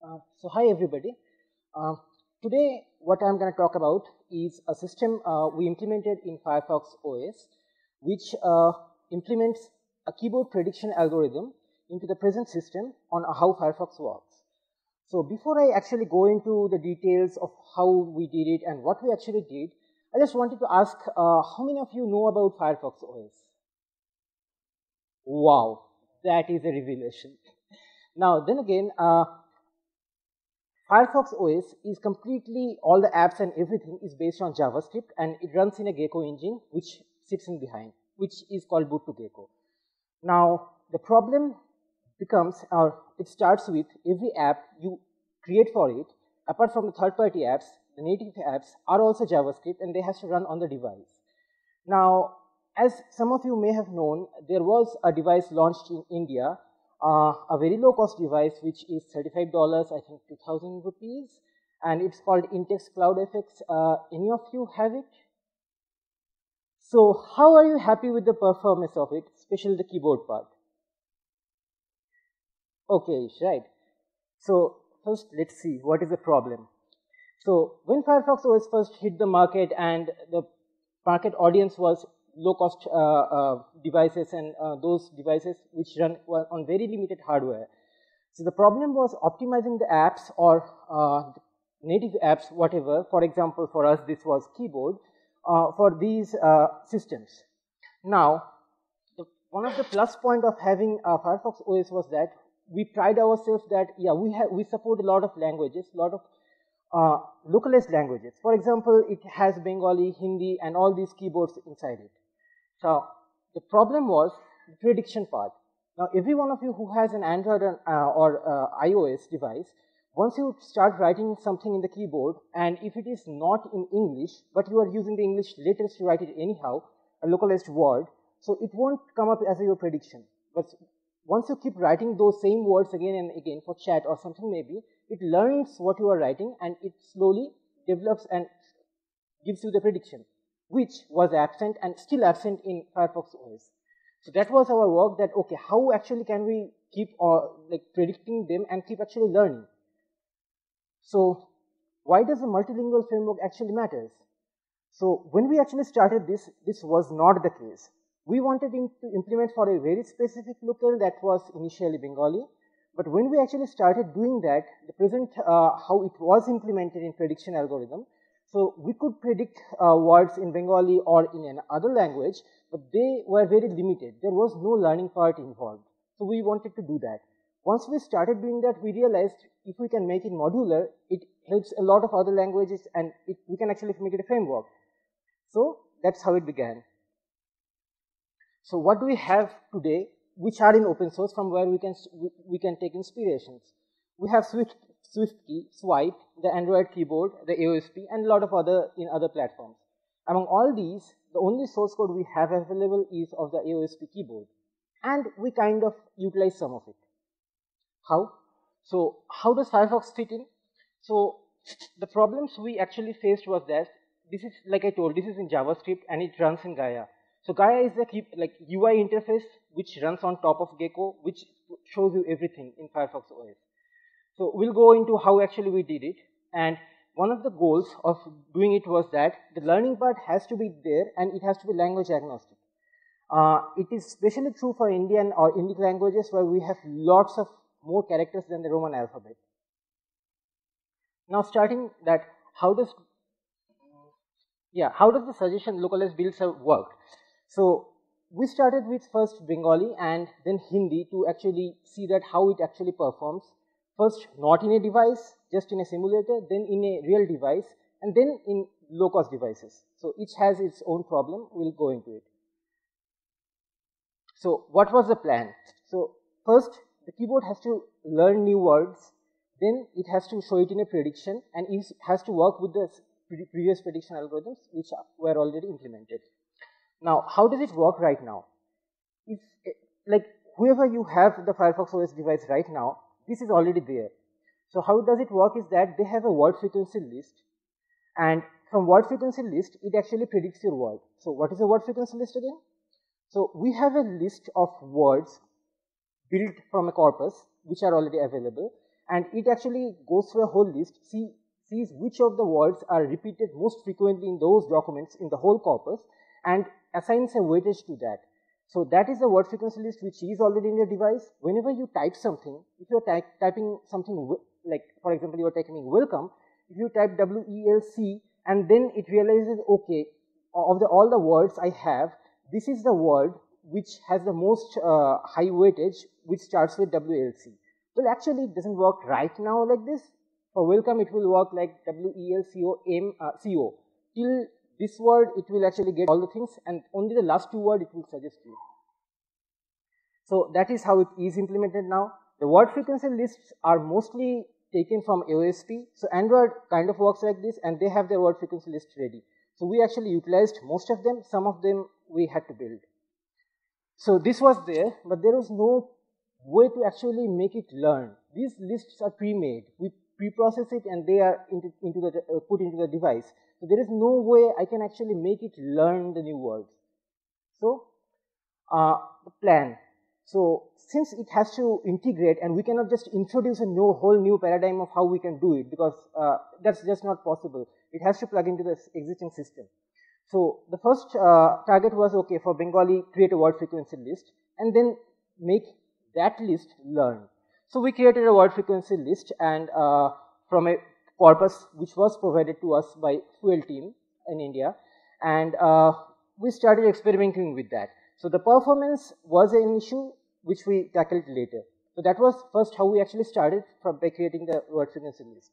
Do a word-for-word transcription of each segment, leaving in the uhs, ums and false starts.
Uh, so hi everybody. Uh, Today what I'm going to talk about is a system uh, we implemented in Firefox O S, which uh, implements a keyboard prediction algorithm into the present system on how Firefox works. So before I actually go into the details of how we did it and what we actually did, I just wanted to ask uh, how many of you know about Firefox O S? Wow, that is a revelation. Now then again, uh, Firefox O S is completely, all the apps and everything is based on JavaScript, and it runs in a Gecko engine which sits in behind, which is called boot to Gecko. Now the problem becomes, or it starts with every app you create for it, apart from the third-party apps, the native apps are also JavaScript and they have to run on the device. Now, as some of you may have known, there was a device launched in India, uh, a very low-cost device which is thirty-five dollars, I think two thousand rupees, and it's called Intex Cloud F X. Uh, any of you have it? So, how are you happy with the performance of it, especially the keyboard part? Okay, right. So, first let's see what is the problem. So, when Firefox O S first hit the market and the market audience was low-cost uh, uh, devices and uh, those devices which run on very limited hardware. So the problem was optimizing the apps or uh, native apps, whatever. For example, for us, this was keyboard uh, for these uh, systems. Now, the, one of the plus point of having uh, Firefox O S was that we pride ourselves that yeah, we have we support a lot of languages, a lot of uh, localized languages. For example, it has Bengali, Hindi, and all these keyboards inside it. So the problem was the prediction part. Now, every one of you who has an Android or, uh, or uh, iOS device, once you start writing something in the keyboard, and if it is not in English, but you are using the English letters to write it anyhow, a localized word, so it won't come up as your prediction. But once you keep writing those same words again and again for chat or something maybe, it learns what you are writing and it slowly develops and gives you the prediction, which was absent and still absent in Firefox O S. So that was our work, that okay, how actually can we keep uh, like predicting them and keep actually learning. So why does the multilingual framework actually matters? So when we actually started this, this was not the case. We wanted to implement for a very specific local that was initially Bengali, but when we actually started doing that, the present uh, how it was implemented in prediction algorithm, so we could predict uh, words in Bengali or in another language, but they were very limited. There was no learning part involved. So we wanted to do that. Once we started doing that, we realized if we can make it modular, it helps a lot of other languages and it, we can actually make it a framework. So that's how it began. So what do we have today, which are in open source, from where we can we can take inspirations? We have Swift, SwiftKey, Swipe, the Android keyboard, the A O S P, and a lot of other in other platforms. Among all these, the only source code we have available is of the A O S P keyboard, and we kind of utilize some of it. How? So how does Firefox fit in? So the problems we actually faced was that this is, like I told, this is in JavaScript and it runs in Gaia. So Gaia is the key, like U I interface which runs on top of Gecko, which shows you everything in Firefox O S. So we'll go into how actually we did it. And one of the goals of doing it was that the learning part has to be there and it has to be language agnostic. Uh, it is especially true for Indian or Indic languages where we have lots of more characters than the Roman alphabet. Now starting that, how does, yeah, how does the suggestion localized builds have worked? So we started with first Bengali and then Hindi to actually see that how it actually performs. First, not in a device, just in a simulator, then in a real device, and then in low-cost devices. So each has its own problem. We'll go into it. So what was the plan? So first, the keyboard has to learn new words, then it has to show it in a prediction, and it has to work with the previous prediction algorithms which were already implemented. Now, how does it work right now? If, like, whoever you have the Firefox O S device right now, this is already there. So how does it work is that they have a word frequency list, and from word frequency list, it actually predicts your word. So what is a word frequency list again? So we have a list of words built from a corpus, which are already available, and it actually goes through a whole list, see, sees which of the words are repeated most frequently in those documents in the whole corpus, and assigns a weightage to that. So that is the word frequency list which is already in your device. Whenever you type something, if you're ty typing something like, for example, you're typing welcome, if you type W E L C and then it realizes, okay, of the, all the words I have, this is the word which has the most uh, high weightage, which starts with W L C. Well, actually, it doesn't work right now like this. For welcome, it will work like W E L C O M uh, C O. Till this word, it will actually get all the things, and only the last two words it will suggest you. So that is how it is implemented now. The word frequency lists are mostly taken from A O S P. So Android kind of works like this, and they have their word frequency list ready. So we actually utilized most of them. Some of them we had to build. So this was there, but there was no way to actually make it learn. These lists are pre-made. We pre-process it, and they are into, into the, uh, put into the device. So there is no way I can actually make it learn the new words. So uh, the plan. So since it has to integrate, and we cannot just introduce a new, whole new paradigm of how we can do it, because uh, that's just not possible. It has to plug into the existing system. So the first uh, target was, okay, for Bengali, create a word frequency list, and then make that list learn. So we created a word frequency list, and uh, from a corpus which was provided to us by Fuel team in India, and uh, we started experimenting with that. So the performance was an issue which we tackled later. So that was first how we actually started from by creating the word frequency list.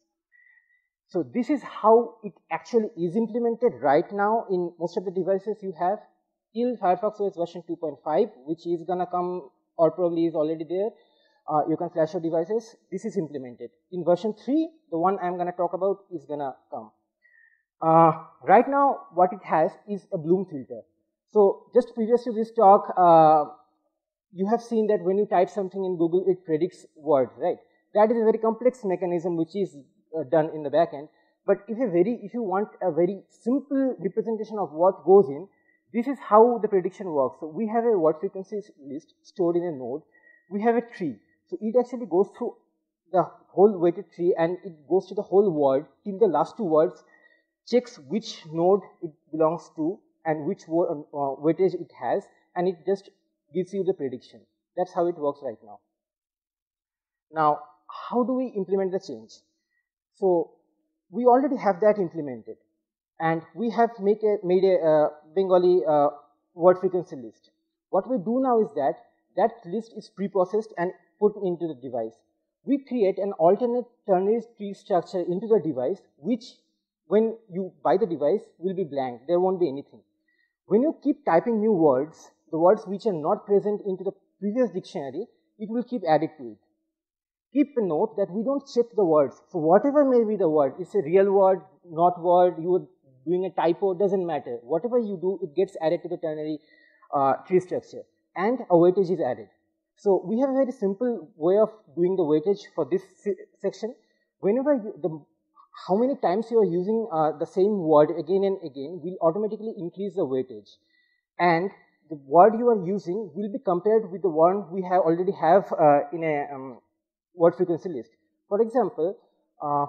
So this is how it actually is implemented right now in most of the devices you have. Till Firefox O S version two point five, which is gonna come or probably is already there, uh, you can flash your devices. This is implemented. In version three, the one I'm gonna talk about is gonna come. Uh, right now, what it has is a Bloom filter. So just previous to this talk, uh, you have seen that when you type something in Google, it predicts words, right? That is a very complex mechanism which is uh, done in the backend. But if you very, if you want a very simple representation of what goes in, this is how the prediction works. So we have a word frequency list stored in a node. We have a tree. So it actually goes through the whole weighted tree, and it goes to the whole word till the last two words, checks which node it belongs to and which word, uh, weightage it has, and it just gives you the prediction. That's how it works right now. Now, how do we implement the change? So we already have that implemented, and we have make a, made a uh, Bengali uh, word frequency list. What we do now is that that list is pre-processed and put into the device. We create an alternate ternary tree structure into the device, which when you buy the device will be blank. There won't be anything. When you keep typing new words, the words which are not present into the previous dictionary, it will keep added to it. Keep a note that we don't check the words. So whatever may be the word, it's a real word, not word, you are doing a typo, doesn't matter. Whatever you do, it gets added to the ternary uh, tree structure, and a weightage is added. So we have a very simple way of doing the weightage for this section. Whenever you, the, how many times you are using uh, the same word again and again will automatically increase the weightage. And the word you are using will be compared with the one we have already have uh, in a um, word frequency list. For example, uh,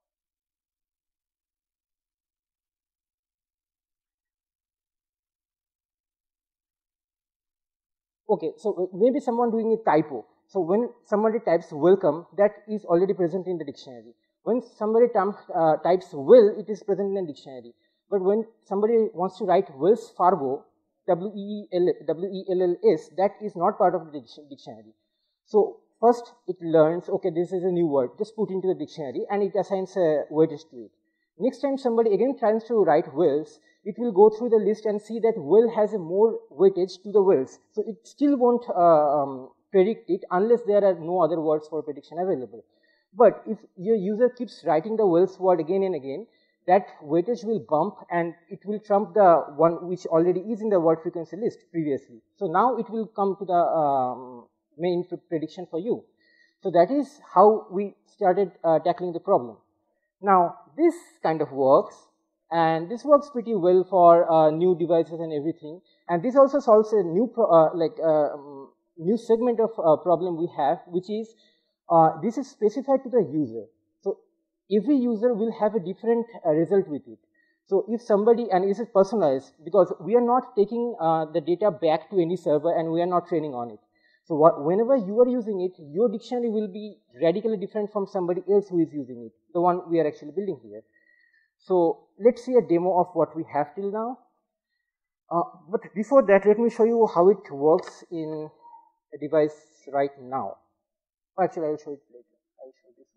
okay, so maybe someone doing a typo. So when somebody types welcome, that is already present in the dictionary. When somebody uh, types will, it is present in the dictionary. But when somebody wants to write Wells Fargo, W E L L S, that is not part of the dictionary. So first it learns, okay, this is a new word, just put into the dictionary, and it assigns a weightage to it. Next time somebody again tries to write Wells, it will go through the list and see that well has a more weightage to the Wells. So it still won't uh, um, predict it unless there are no other words for prediction available. But if your user keeps writing the Wells word again and again, that weightage will bump and it will trump the one which already is in the word frequency list previously. So now it will come to the um, main prediction for you. So that is how we started uh, tackling the problem. Now this kind of works, and this works pretty well for uh, new devices and everything. And this also solves a new pro uh, like uh, um, new segment of uh, problem we have, which is Uh, this is specified to the user. So every user will have a different uh, result with it. So if somebody, and this is personalized, because we are not taking uh, the data back to any server and we are not training on it. So what, whenever you are using it, your dictionary will be radically different from somebody else who is using it, the one we are actually building here. So let's see a demo of what we have till now. Uh, but before that, let me show you how it works in a device right now. Oh, actually, I will show it later. I will show this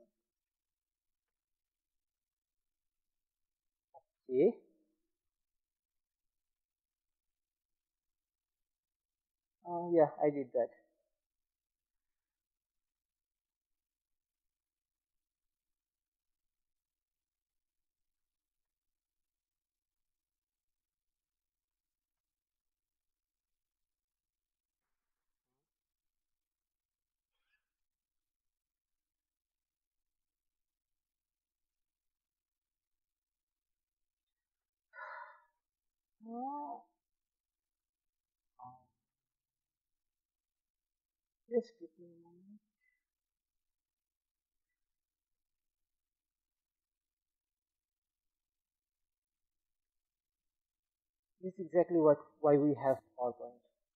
one. Okay. Uh, yeah, I did that. Uh, just give me a moment. This is exactly what why we have PowerPoint.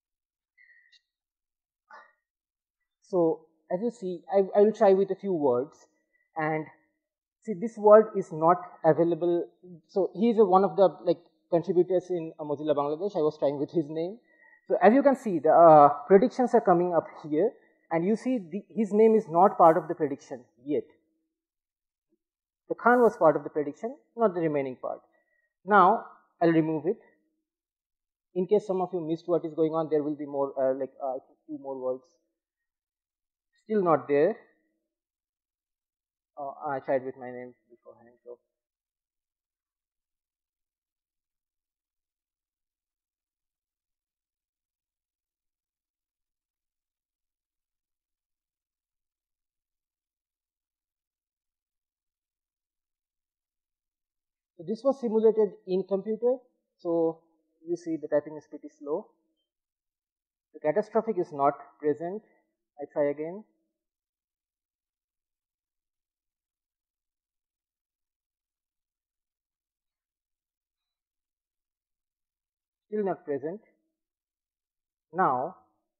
So as you see, I, I will try with a few words, and see this word is not available. So he is a, one of the like contributors in uh, Mozilla Bangladesh. I was trying with his name. So as you can see, the uh, predictions are coming up here, and you see the, his name is not part of the prediction yet. The Khan was part of the prediction, not the remaining part. Now I'll remove it. In case some of you missed what is going on, there will be more, uh, like uh, I think two more words. Still not there. Uh, I tried with my name beforehand. So So this was simulated in computer. So you see the typing is pretty slow. The catastrophic is not present. I try again. Still not present. Now,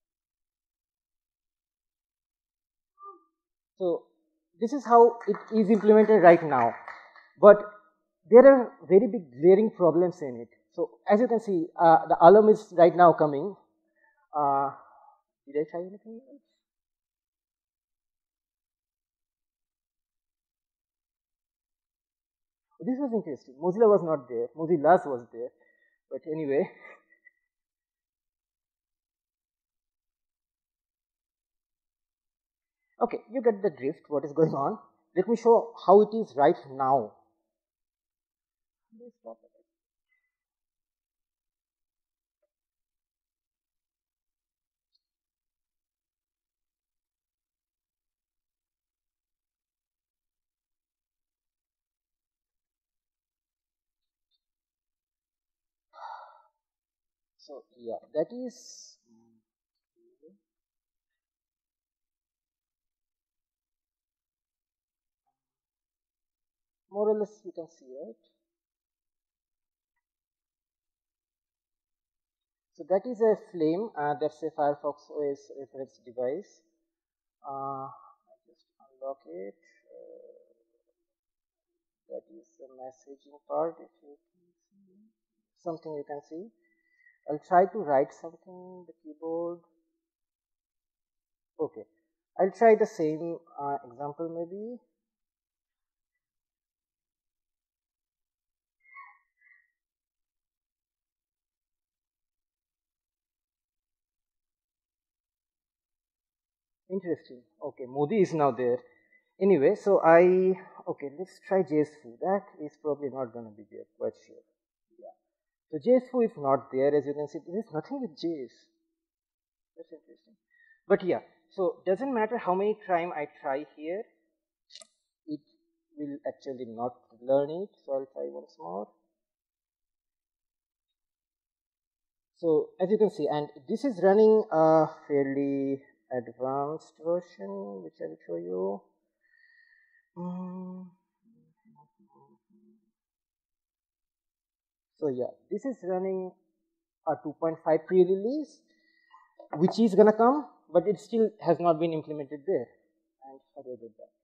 so this is how it is implemented right now. But there are very big glaring problems in it. So as you can see, uh, the alarm is right now coming. Uh, did I try anything else? This was interesting. Mozilla was not there. Mozilla's was there. But anyway, okay, you get the drift, what is going on. Let me show how it is right now. So yeah, that is more or less you can see, right? So that is a flame, uh, that's a Firefox O S reference device. Uh, I just unlock it. Uh, that is the messaging part, if you can see. Something you can see. I'll try to write something, the keyboard. Okay. I'll try the same uh, example maybe. Interesting. Okay, Modi is now there. Anyway, so I, okay, let's try JSFoo. That is probably not going to be there, quite sure. Yeah. So JSFoo is not there, as you can see. There's nothing with J S. That's interesting. But yeah, so doesn't matter how many time I try here, it will actually not learn it. So I'll try once more. So as you can see, and this is running uh, fairly, advanced version, which I will show you. Mm. So yeah, this is running a two point five pre-release, which is gonna come, but it still has not been implemented there. And how do I get that?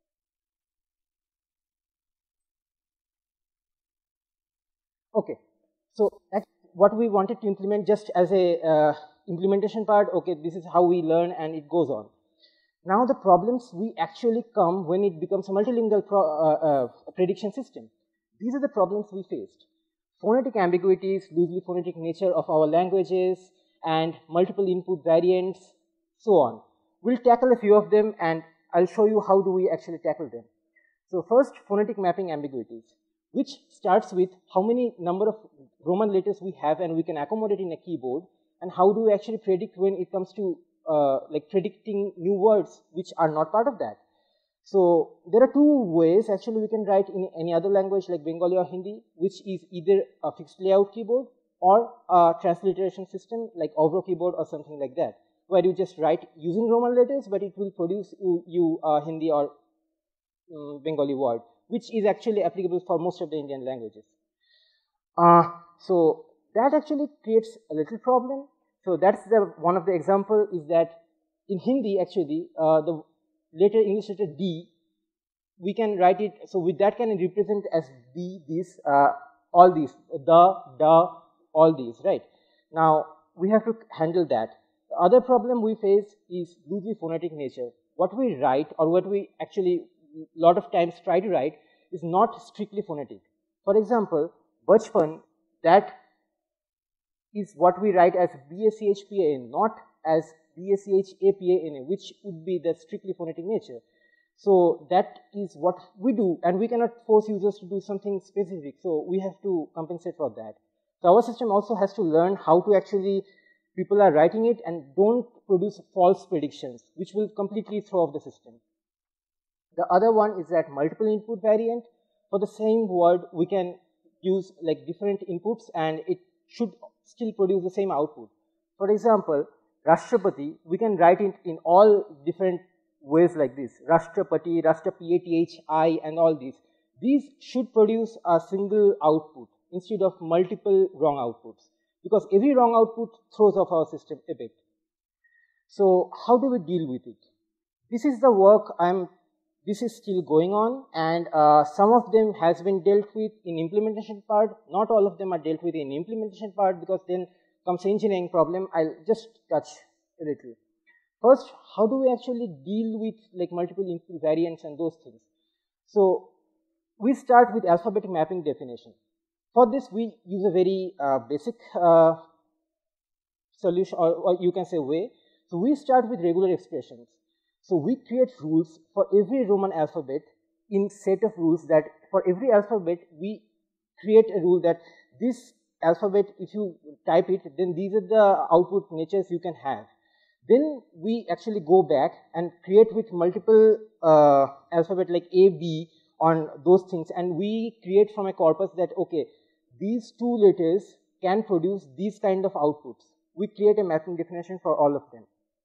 Okay, so that's what we wanted to implement just as a uh, implementation part. Okay, this is how we learn and it goes on. Now the problems we actually come when it becomes a multilingual pro, uh, uh, prediction system. These are the problems we faced. Phonetic ambiguities, loosely phonetic nature of our languages, and multiple input variants, so on. We'll tackle a few of them and I'll show you how do we actually tackle them. So first, phonetic mapping ambiguities, which starts with how many number of Roman letters we have and we can accommodate in a keyboard, and how do we actually predict when it comes to uh, like predicting new words which are not part of that. So there are two ways actually we can write in any other language like Bengali or Hindi, which is either a fixed layout keyboard or a transliteration system like Avro keyboard or something like that, where you just write using Roman letters, but it will produce you, you a Hindi or um, Bengali word, which is actually applicable for most of the Indian languages. Uh, so that actually creates a little problem. So that's the one of the example is that in Hindi actually uh, the letter English letter D, we can write it, so with that can represent as D, this, uh, all these, the, the, all these, right? Now we have to handle that. The other problem we face is loosely phonetic nature. What we write or what we actually a lot of times try to write is not strictly phonetic. For example, Bachpan, that is what we write as B A C H P A N, not as B A C H A P A N A, which would be the strictly phonetic nature. So that is what we do, and we cannot force users to do something specific, so we have to compensate for that. So our system also has to learn how to actually, people are writing it and don't produce false predictions, which will completely throw off the system. The other one is that multiple input variant. For the same word, we can use like different inputs and it should still produce the same output. For example, Rashtrapati, we can write it in all different ways like this. Rashtrapati, Rashtrapathi, and all these. These should produce a single output instead of multiple wrong outputs, because every wrong output throws off our system a bit. So how do we deal with it? This is the work I'm, this is still going on, and uh, some of them has been dealt with in implementation part. Not all of them are dealt with in implementation part, because then comes the engineering problem. I'll just touch a little. First, how do we actually deal with like multiple input variants and those things? So we start with alphabetic mapping definition. For this, we use a very uh, basic uh, solution, or, or you can say way. So we start with regular expressions. So we create rules for every Roman alphabet in set of rules that for every alphabet, we create a rule that this alphabet, if you type it, then these are the output natures you can have. Then we actually go back and create with multiple uh, alphabet like A, B on those things, and we create from a corpus that, okay, these two letters can produce these kind of outputs. We create a mapping definition for all of them.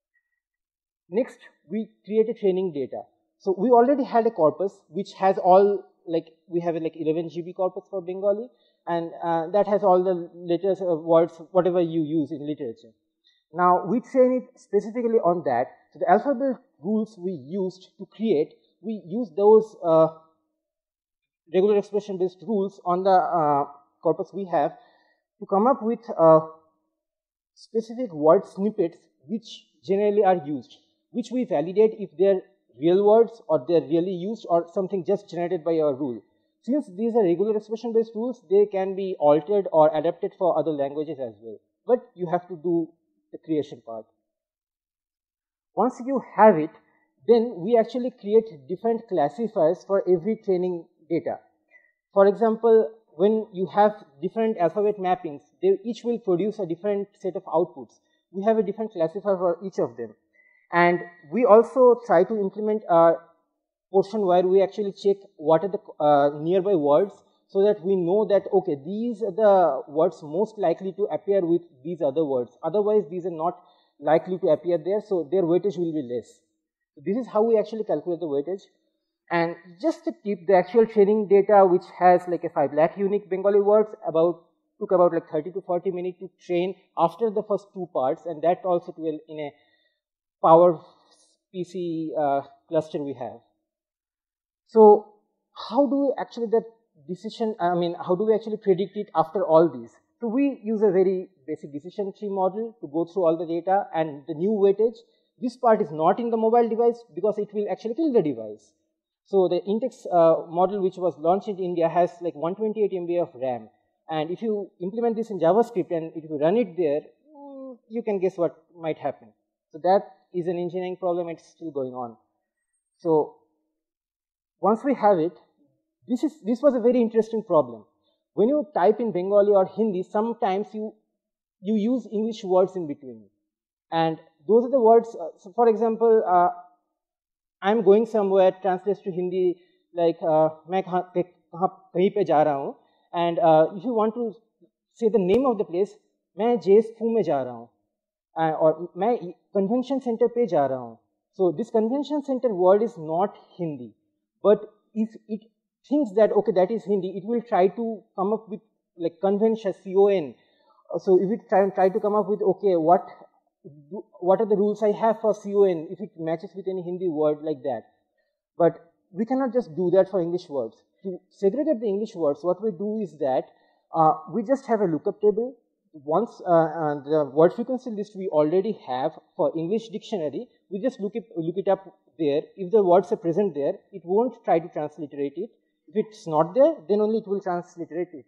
Next, we create a training data. So we already had a corpus which has all, like we have a like eleven G B corpus for Bengali, and uh, that has all the letters, uh, words, whatever you use in literature. Now we train it specifically on that. So the alphabet rules we used to create, we use those uh, regular expression based rules on the uh, corpus we have to come up with uh, specific word snippets which generally are used, which we validate if they're real words or they're really used or something just generated by our rule. Since these are regular expression based rules, they can be altered or adapted for other languages as well. But you have to do the creation part. Once you have it, then we actually create different classifiers for every training data. For example, when you have different alphabet mappings, they each will produce a different set of outputs. We have a different classifier for each of them. And we also try to implement a portion where we actually check what are the uh, nearby words, so that we know that, okay, these are the words most likely to appear with these other words. Otherwise, these are not likely to appear there, so their weightage will be less. So this is how we actually calculate the weightage. And just to keep the actual training data, which has like a five lakh unique Bengali words, about took about like thirty to forty minutes to train after the first two parts, and that also to a, in a Power P C uh, cluster we have. So how do we actually that decision, I mean, how do we actually predict it after all these? So we use a very basic decision tree model to go through all the data and the new weightage. This part is not in the mobile device because it will actually kill the device. So the Intex uh, model, which was launched in India, has like one hundred twenty-eight M B of RAM. And if you implement this in JavaScript and if you run it there, mm, you can guess what might happen. So that is an engineering problem, it's still going on. So once we have it, this, is, this was a very interesting problem. When you type in Bengali or Hindi, sometimes you, you use English words in between. And those are the words, uh, so for example, uh, I'm going somewhere, translates to Hindi like, uh, मैं कहीं पे जा रहा हूँ. And uh, if you want to say the name of the place, मैं J S F U में जा रहा हूँ. Uh, or मैं convention center पे जा रहा हूँ. So this convention center word is not Hindi. But if it thinks that, okay, that is Hindi, it will try to come up with like convention, C O N. So if it try, try to come up with, okay, what, what are the rules I have for C O N, if it matches with any Hindi word like that. But we cannot just do that for English words. To segregate the English words, what we do is that uh, we just have a lookup table. Once uh, uh, the word frequency list we already have for English dictionary, we just look it, look it up there. If the words are present there, it won't try to transliterate it. If it's not there, then only it will transliterate it.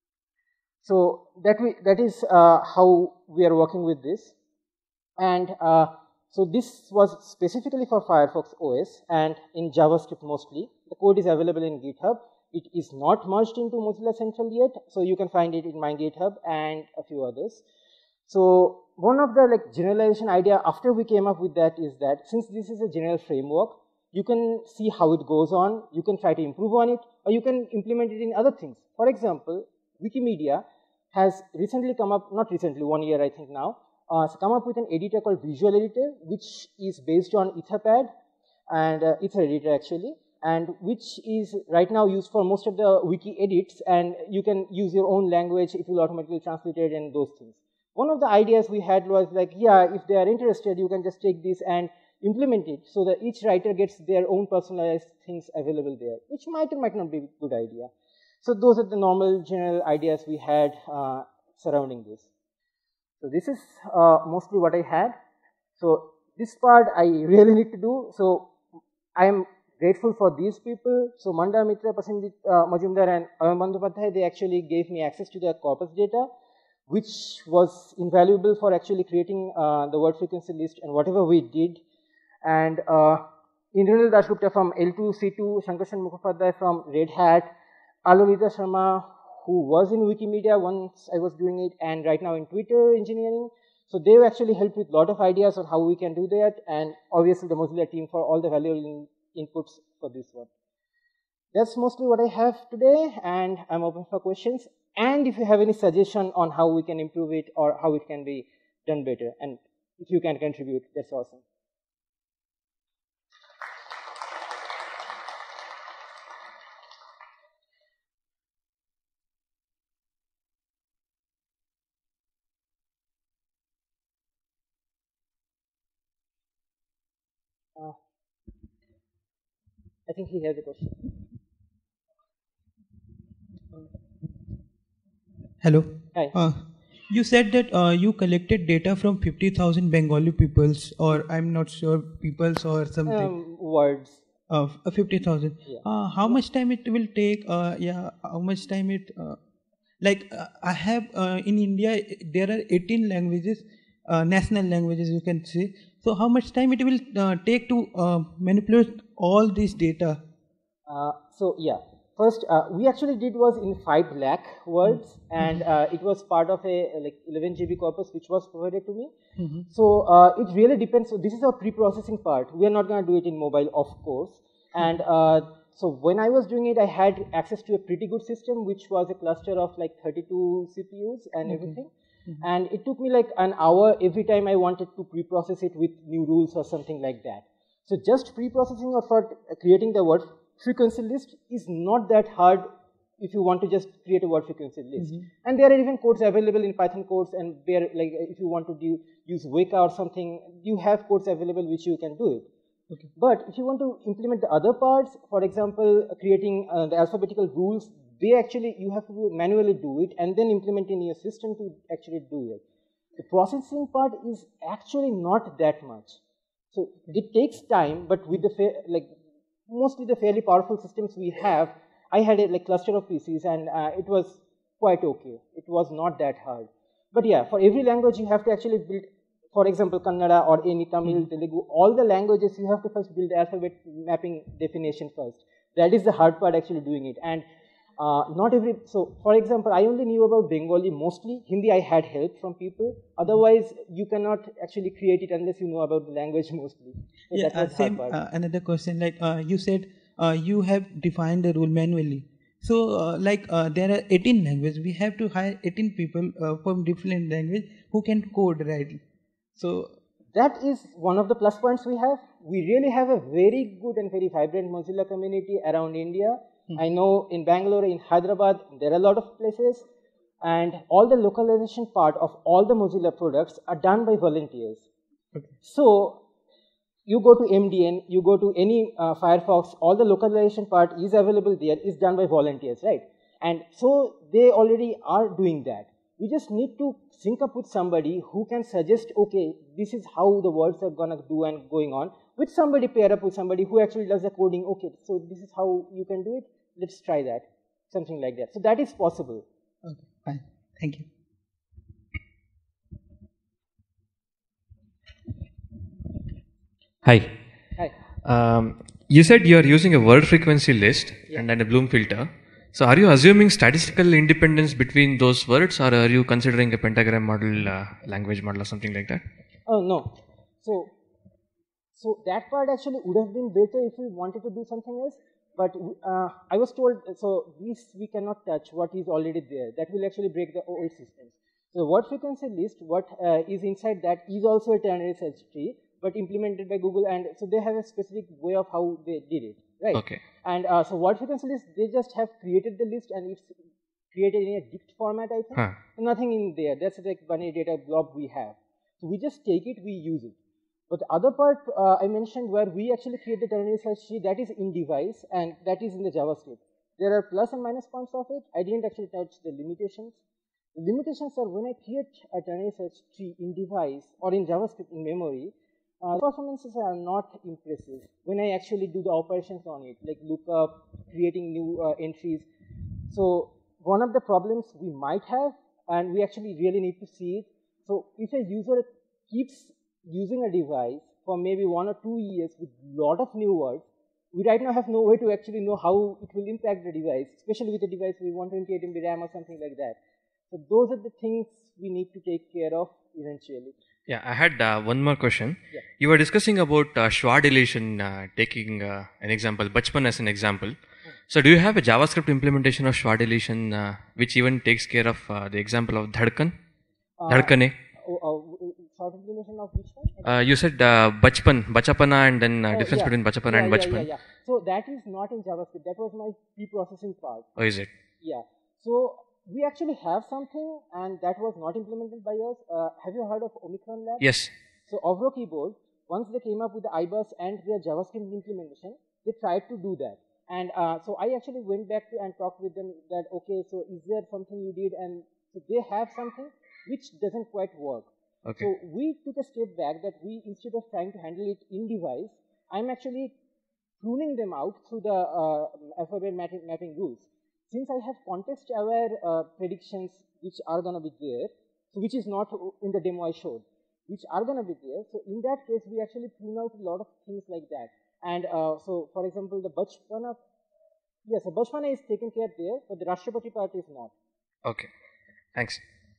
So that, we, that is uh, how we are working with this. And uh, so this was specifically for Firefox O S and in JavaScript mostly. The code is available in GitHub. It is not merged into Mozilla Central yet, so you can find it in my GitHub and a few others. So one of the like generalization idea after we came up with that is that since this is a general framework, you can see how it goes on, you can try to improve on it, or you can implement it in other things. For example, Wikimedia has recently come up, not recently, one year I think now, uh, come up with an editor called Visual Editor, which is based on Etherpad and uh, Ether Editor actually, and which is right now used for most of the wiki edits, and you can use your own language, it will automatically translate it and those things. One of the ideas we had was like, yeah, if they are interested, you can just take this and implement it so that each writer gets their own personalized things available there, which might or might not be a good idea. So those are the normal general ideas we had uh, surrounding this. So this is uh, mostly what I had. So this part I really need to do. So I am grateful for these people. So Manda Mitra, Prasenjit uh, Majumdar and Ayam Bandhopadhyay, they actually gave me access to the corpus data, which was invaluable for actually creating uh, the word frequency list and whatever we did. And uh, Indranil Dasgupta from L two C two, Shankarshan Mukhopadhyay from Red Hat, Alonita Sharma, who was in Wikimedia once I was doing it, and right now in Twitter engineering. So they've actually helped with a lot of ideas on how we can do that, and obviously the Mozilla team for all the valuable inputs for this one. That's mostly what I have today, and I'm open for questions. And if you have any suggestion on how we can improve it or how it can be done better, and if you can contribute, that's awesome. Uh, I think he has a question. Hello. Hi. Uh, you said that uh, you collected data from fifty thousand Bengali peoples, or I'm not sure, peoples or something. Um, words. Uh, fifty thousand. Yeah. Uh, how much time it will take? Uh, yeah, how much time it? Uh, like uh, I have uh, in India, there are eighteen languages, uh, national languages you can say. So how much time it will uh, take to uh, manipulate all this data? Uh, so yeah. First, uh, we actually did was in five lakh words, mm-hmm. and uh, it was part of a like eleven G B corpus which was provided to me. Mm-hmm. So uh, it really depends. So this is our pre-processing part. We are not going to do it in mobile, of course. Mm-hmm. And uh, so when I was doing it, I had access to a pretty good system, which was a cluster of like thirty-two C P Us and mm-hmm. everything. Mm-hmm. And it took me like an hour every time I wanted to pre-process it with new rules or something like that. So just pre-processing or for creating the word frequency list is not that hard if you want to just create a word frequency list. Mm-hmm. And there are even codes available in Python codes, and there, like if you want to do, use Weka or something, you have codes available which you can do it. Okay. But if you want to implement the other parts, for example, creating uh, the alphabetical rules, they actually, you have to manually do it and then implement in your system to actually do it. The processing part is actually not that much. So it takes time, but with the, like, mostly the fairly powerful systems we have, I had a like, cluster of P Cs and uh, it was quite okay. It was not that hard. But yeah, for every language you have to actually build, for example, Kannada or any Tamil, mm-hmm. Telugu, all the languages you have to first build the alphabet mapping definition first. That is the hard part actually doing it. And uh, not every, so for example, I only knew about Bengali mostly. Hindi I had help from people. Otherwise, you cannot actually create it unless you know about the language mostly. So yeah, uh, same, uh, another question, like uh, you said, uh, you have defined the rule manually. So, uh, like, uh, there are eighteen languages. We have to hire eighteen people uh, from different language who can code, right? So that is one of the plus points we have. We really have a very good and very vibrant Mozilla community around India. Hmm. I know in Bangalore, in Hyderabad, there are a lot of places, and all the localization part of all the Mozilla products are done by volunteers. Okay. So you go to M D N, you go to any uh, Firefox, all the localization part is available there, is done by volunteers, right? And so they already are doing that. We just need to sync up with somebody who can suggest, okay, this is how the words are gonna do and going on. With somebody, pair up with somebody who actually does the coding, okay, so this is how you can do it, let's try that. Something like that. So that is possible. Okay, fine. Thank you. Hi. Hi. Um, you said you are using a word frequency list, yeah, and then a Bloom filter. So are you assuming statistical independence between those words, or are you considering a pentagram model, uh, language model or something like that? Oh, no. So, so that part actually would have been better if we wanted to do something else. But uh, I was told, so this we cannot touch what is already there. That will actually break the old systems. So the word frequency list, what uh, is inside that is also a ternary search tree, but implemented by Google, and so they have a specific way of how they did it, right? Okay. And uh, so word frequency list, they just have created the list and it's created in a dict format, I think. Huh. Nothing in there. That's like binary data blob we have. So we just take it, we use it. But the other part uh, I mentioned where we actually create the ternary search tree, that is in device and that is in the JavaScript. There are plus and minus points of it. I didn't actually touch the limitations. The limitations are when I create a ternary search tree in device or in JavaScript in memory, uh, performances are not impressive when I actually do the operations on it, like lookup, creating new uh, entries. So one of the problems we might have, and we actually really need to see it. So if a user keeps using a device for maybe one or two years with a lot of new words, we right now have no way to actually know how it will impact the device, especially with a device we want to twenty-eight M B RAM or something like that. So those are the things we need to take care of eventually. Yeah, I had uh, one more question. Yeah. You were discussing about uh, schwa deletion, uh, taking uh, an example, Bachpan as an example. Hmm. So do you have a JavaScript implementation of schwa deletion uh, which even takes care of uh, the example of Dhadkan? Uh, Dhadkane? Oh, oh, short implementation of which one? Uh, you said uh, Bachpan, Bachapana, and then uh, oh, difference yeah. between Bachapana yeah, and yeah, Bachpan. Yeah, yeah. So that is not in JavaScript. That was my pre-processing part. Oh, is it? Yeah. So we actually have something, and that was not implemented by us. Uh, have you heard of Omicron Lab? Yes. So Ovro Keyboard, once they came up with the I bus and their JavaScript implementation, they tried to do that. And uh, so I actually went back to and talked with them that, okay, so is there something you did? And so they have something which doesn't quite work. Okay. So we took a step back that we, instead of trying to handle it in device, I'm actually pruning them out through the uh, alphabet mapping, mapping rules. Since I have context-aware uh, predictions which are going to be there, so which is not in the demo I showed, which are going to be there. So in that case, we actually prune out a lot of things like that. And uh, so, for example, the Bachpana, yes, the Bachpana is taken care there, but the Rashtrapati part is not. Okay, thanks.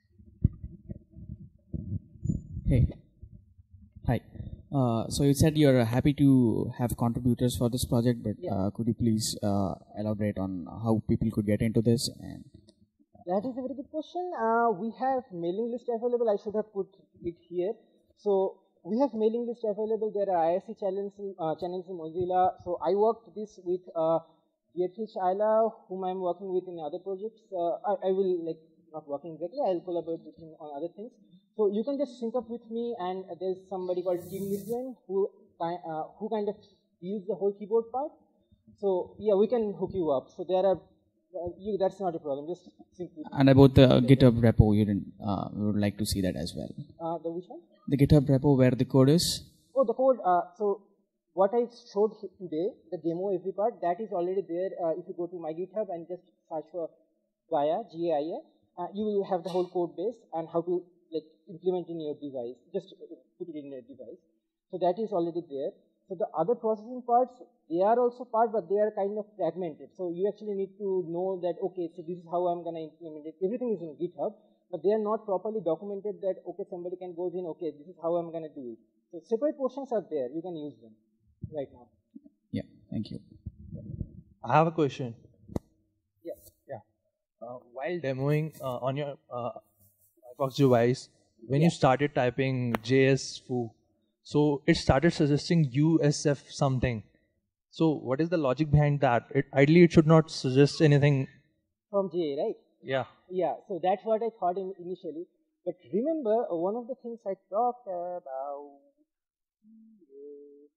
Hey, hi. Uh, so you said you're happy to have contributors for this project, but yeah. uh, could you please uh, elaborate on how people could get into this? And That is a very good question. Uh, we have mailing list available. I should have put it here. So we have mailing list available. There are I R C channels in, uh, channels in Mozilla. So I worked this with uh, Dietrich Eiler, whom I'm working with in other projects. Uh, I, I will like not working exactly. I'll collaborate with him on other things. So you can just sync up with me, and there's somebody called Tim Midwin who uh, who kind of deals the whole keyboard part. So yeah, we can hook you up. So there are. Uh, you, that's not a problem. Just simply. And about the GitHub repo, you didn't, uh, we would like to see that as well. Uh, the which one? The GitHub repo where the code is. Oh, the code. Uh, so what I showed today, the demo, every part, that is already there. Uh, if you go to my GitHub and just search for Gaia, G A I A, uh, you will have the whole code base and how to like implement in your device. Just put it in your device. So that is already there. So the other processing parts, they are also part, but they are kind of fragmented. So you actually need to know that, okay, so this is how I'm going to implement it. Everything is in GitHub, but they are not properly documented that, okay, somebody can go in, okay, this is how I'm going to do it. So separate portions are there. You can use them right now. Yeah, thank you. I have a question. Yeah. Yeah. Uh, while demoing uh, on your uh, Firefox device, when Yeah. you started typing J S foo, so it started suggesting U S F something. So what is the logic behind that? It, ideally, it should not suggest anything. From J A, right? Yeah. Yeah, so that's what I thought in initially. But remember, uh, one of the things I talked about is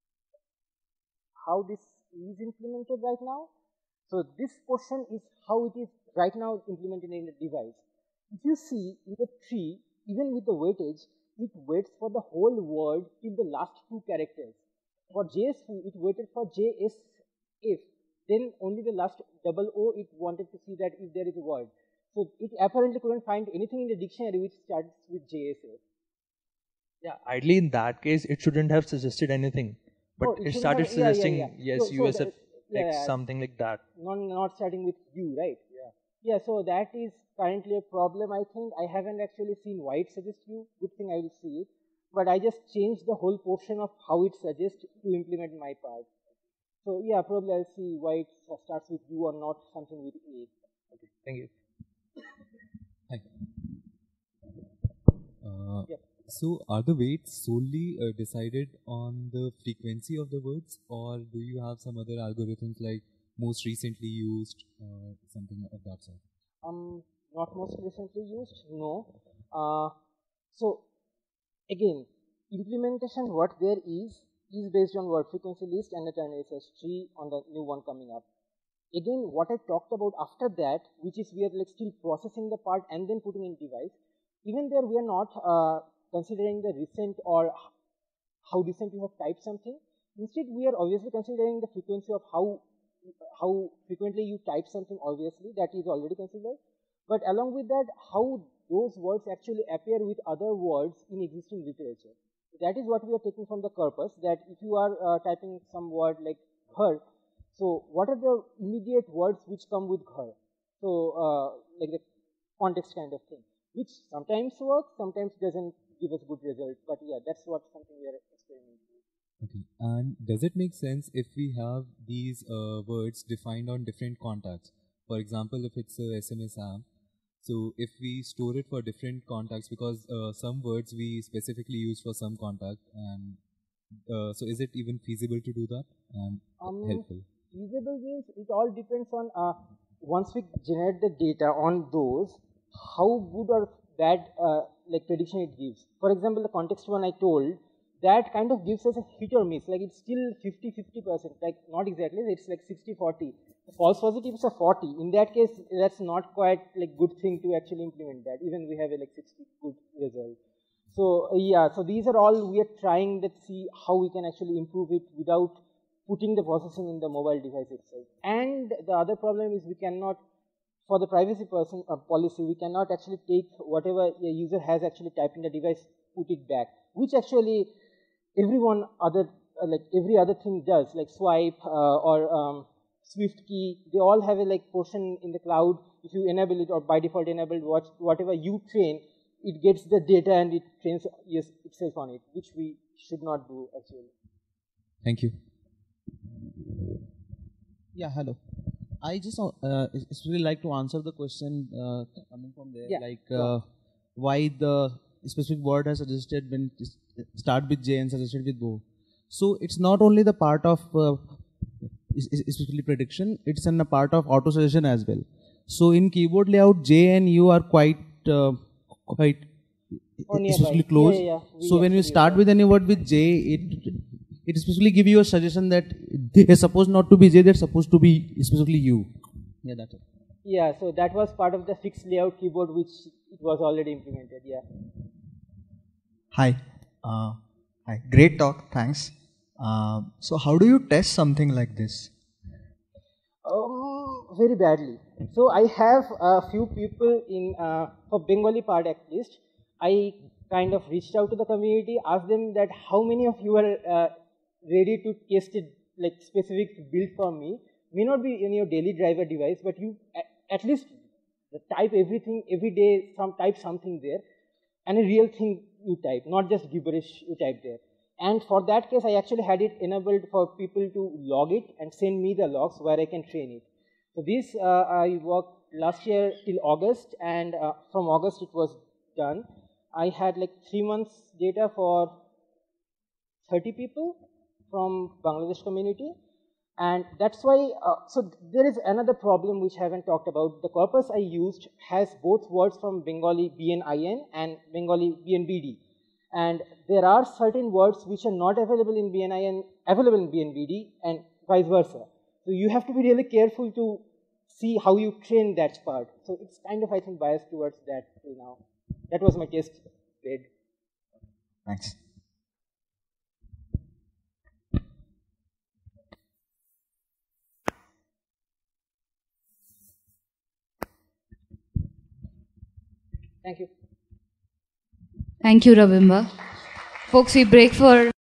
how this is implemented right now. So this portion is how it is right now implemented in the device. If you see in the tree, even with the weightage, it waits for the whole word till the last two characters. For J S foo, it waited for J S F. Then only the last double O, it wanted to see that if there is a word. So it apparently couldn't find anything in the dictionary which starts with J S F. Yeah. Ideally, in that case, it shouldn't have suggested anything. But Oh, it, shouldn't started have- yeah, yeah, suggesting, yeah. yes, So- so U S F the- yeah, X, yeah. something like that. Not, not starting with U, right? Yeah. Yeah, so that is currently a problem, I think. I haven't actually seen why it suggests U. Good thing I will see it. But I just changed the whole portion of how it suggests to implement my part. So yeah, probably I'll see why it starts with U or not something with A. Okay. Thank you. Hi. Uh, Yep. So, are the weights solely uh, decided on the frequency of the words, or do you have some other algorithms like most recently used, or something of that sort? Um, not most recently used, no. Uh, so again, implementation, what there is, is based on word frequency list and the ternary search tree on the new one coming up. Again, what I talked about after that, which is we are like still processing the part and then putting in device, even there we are not uh, considering the recent or how recent you have typed something. Instead, we are obviously considering the frequency of how how frequently you type something, obviously, that is already considered. But along with that, how those words actually appear with other words in existing literature. That is what we are taking from the corpus, that if you are uh, typing some word like her, so what are the immediate words which come with her? So uh, like the context kind of thing, which sometimes works, sometimes doesn't give us good result. But yeah, that's what something we are experimenting with. Okay. And does it make sense if we have these uh, words defined on different contacts? For example, if it's a S M S app, so if we store it for different contacts, because uh, some words we specifically use for some contact, and uh, so is it even feasible to do that and Um, helpful? Feasible means it all depends on uh, once we generate the data on those, how good or bad uh, like prediction it gives. For example, the context one I told, that kind of gives us a hit or miss, like it's still fifty fifty percent, like not exactly, it's like sixty forty. False positives are forty. In that case, that's not quite like good thing to actually implement that, even we have a like sixty good result. So uh, yeah, so these are all we are trying to see how we can actually improve it without putting the processing in the mobile device itself. And the other problem is we cannot, for the privacy person uh, policy, we cannot actually take whatever a user has actually typed in the device, put it back, which actually everyone other uh, like every other thing does, like swipe uh, or um, Swift key. They all have a like portion in the cloud. If you enable it or by default enabled, watch whatever you train, it gets the data and it trains yes, itself on it, which we should not do actually. Thank you. Yeah, hello. I just uh, it's really like to answer the question uh, coming from there, Yeah. like uh, why the specific word has suggested when start with J and suggested with Bo. So it's not only the part of uh, especially prediction; it's in a part of auto suggestion as well. So in keyboard layout, J and U are quite uh, quite Oh, especially nearby. close. Yeah, yeah, yeah. We So when you actually start use with any word with J, it it especially give you a suggestion that they are supposed not to be J, they're supposed to be specifically U. Yeah, that's it. Yeah, so that was part of the fixed layout keyboard which it was already implemented, yeah. Hi. Uh, hi. Great talk. Thanks. Uh, so how do you test something like this? Um, very badly. So I have a few people in, uh, for Bengali part at least, I kind of reached out to the community, asked them that how many of you are uh, ready to test it, like specific build for me. May not be in your daily driver device, but you at least type everything every day, some type something there, and a real thing you type, not just gibberish you type there. And for that case, I actually had it enabled for people to log it and send me the logs where I can train it. So this uh, I worked last year till August, and uh, from August it was done. I had like three months data for thirty people from Bangladesh community. And that's why, uh, so there is another problem which I haven't talked about. The corpus I used has both words from Bengali B N I N and Bengali B N B D. And there are certain words which are not available in B N I N, available in B N B D, and vice versa. So you have to be really careful to see how you train that part. So it's kind of, I think, biased towards that till now. That was my test bed. Thanks. Thank you. Thank you, Ravimba. Folks, we break for